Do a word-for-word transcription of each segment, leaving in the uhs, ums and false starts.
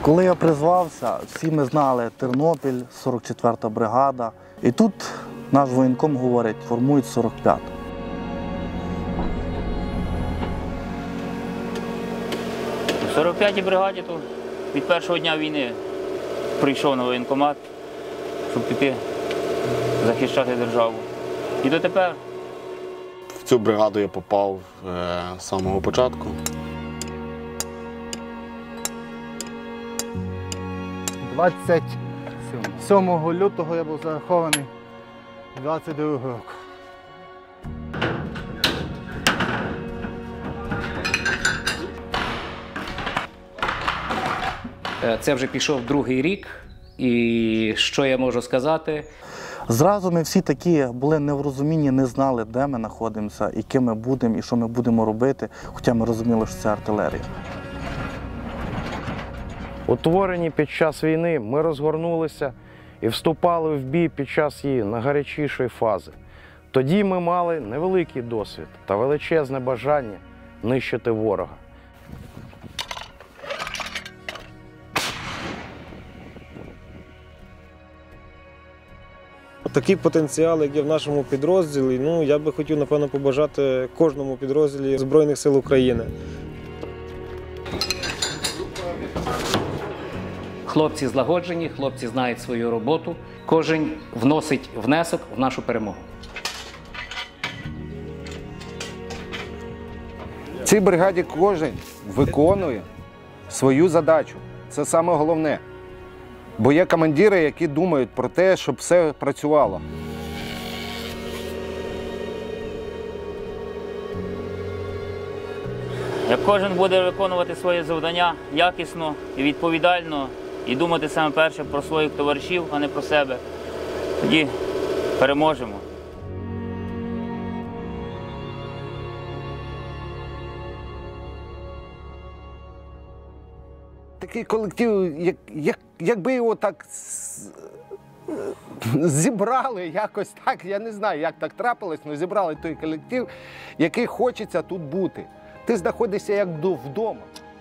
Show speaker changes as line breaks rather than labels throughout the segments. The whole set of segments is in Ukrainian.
Коли я призвався, всі ми знали Тернопіль, сорок четверта бригада. І тут наш воєнком говорить, формують сорок п'яту.
У сорок п'ятій бригаді то від першого дня війни прийшов на воєнкомат, щоб піти захищати державу. І дотепер.
В цю бригаду я попав з самого початку.
двадцять сьомого лютого я був зарахований двадцять другого року.
Це вже пішов другий рік, і що я можу сказати?
Зразу ми всі такі були не в розумінні, не знали, де ми знаходимося, і ким ми будемо, і що ми будемо робити, хоча ми розуміли, що це артилерія.
Утворені під час війни, ми розгорнулися і вступали в бій під час її найгарячішої фази. Тоді ми мали невеликий досвід та величезне бажання нищити ворога.
Такий потенціал, як є в нашому підрозділі, ну, я би хотів, напевно, побажати кожному підрозділі Збройних сил України.
Хлопці злагоджені, хлопці знають свою роботу. Кожен вносить внесок в нашу перемогу.
В цій бригаді кожен виконує свою задачу. Це саме головне. Бо є командири, які думають про те, щоб все працювало.
Як кожен буде виконувати своє завдання якісно і відповідально, і думати саме перше про своїх товаришів, а не про себе, тоді переможемо.
Такий колектив, як, як, якби його так зібрали якось так, я не знаю, як так трапилось, але зібрали той колектив, який хочеться тут бути. Ти знаходишся як вдома.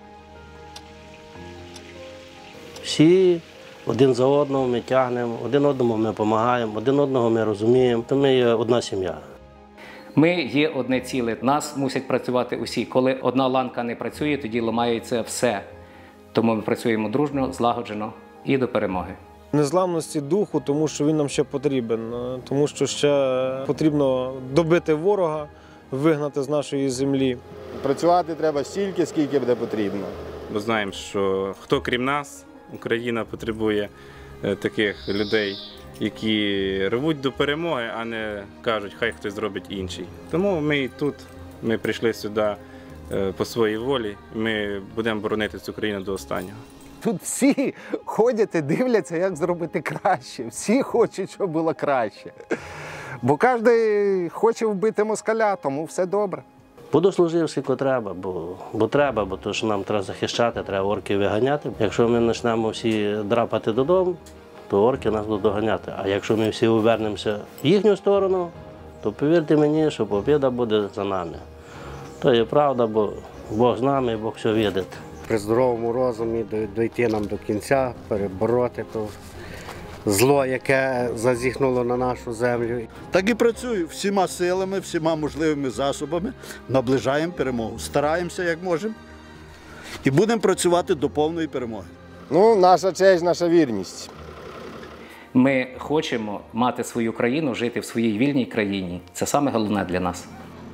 Всі один за одного ми тягнемо, один одному ми допомагаємо, один одного ми розуміємо, то ми є одна сім'я.
Ми є одне ціле, нас мусять працювати усі. Коли одна ланка не працює, тоді ламається все. Тому ми працюємо дружно, злагоджено і до перемоги.
Незламності духу, тому що він нам ще потрібен, тому що ще потрібно добити ворога, вигнати з нашої землі.
Працювати треба стільки, скільки буде потрібно.
Бо знаємо, що хто крім нас, Україна потребує таких людей, які рвуть до перемоги, а не кажуть, хай хтось зробить інший. Тому ми тут, ми прийшли сюди по своїй волі, ми будемо боронити цю країну до останнього.
Тут всі ходять і дивляться, як зробити краще. Всі хочуть, щоб було краще. Бо кожен хоче вбити москаля, тому все добре.
Буду служив, скільки треба, бо, бо треба, бо то, що нам треба захищати, треба орків виганяти. Якщо ми почнемо всі драпати додому, то орки нас будуть доганяти. А якщо ми всі повернемося в їхню сторону, то повірте мені, що побіда буде за нами. То є правда, бо Бог з нами, Бог все видить.
При здоровому розумі дійти нам до кінця, перебороти то зло, яке зазіхнуло на нашу землю.
Так і працюю всіма силами, всіма можливими засобами, наближаємо перемогу. Стараємося, як можемо, і будемо працювати до повної перемоги.
Ну, наша честь, наша вірність.
Ми хочемо мати свою країну, жити в своїй вільній країні. Це саме головне для нас.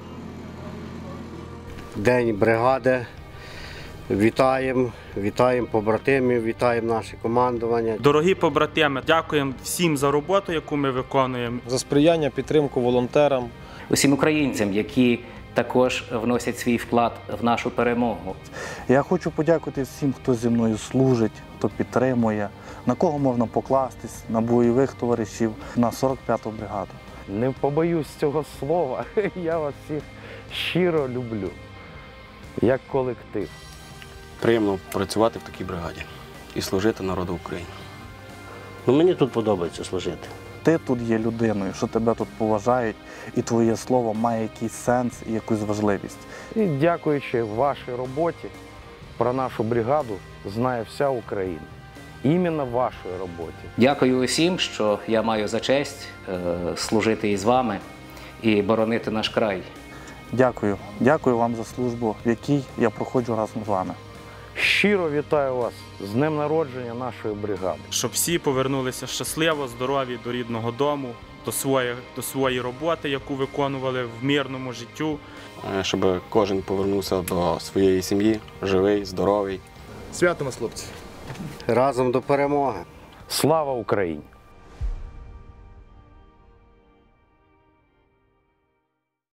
День бригади. Вітаємо, вітаємо побратимів, вітаємо наше командування.
Дорогі побратими, дякуємо всім за роботу, яку ми виконуємо.
За сприяння, підтримку волонтерам.
Усім українцям, які також вносять свій вклад в нашу перемогу.
Я хочу подякувати всім, хто зі мною служить, хто підтримує, на кого можна покластись, на бойових товаришів, на сорок п'яту бригаду.
Не побоюсь цього слова, я вас всіх щиро люблю, як колектив.
Приємно працювати в такій бригаді і служити народу України.
Ну, мені тут подобається служити.
Ти тут є людиною, що тебе тут поважають, і твоє слово має якийсь сенс і якусь важливість.
І дякуючи вашій роботі, про нашу бригаду знає вся Україна. Іменно в вашій роботі.
Дякую усім, що я маю за честь е, служити із вами і боронити наш край.
Дякую. Дякую вам за службу, в якій я проходжу разом з вами.
Щиро вітаю вас з днем народження нашої бригади.
Щоб всі повернулися щасливо, здорові до рідного дому, до своєї, до своєї роботи, яку виконували в мирному життю.
Е, Щоб кожен повернувся до своєї сім'ї, живий, здоровий.
Святимо, хлопці!
Разом до перемоги!
Слава Україні!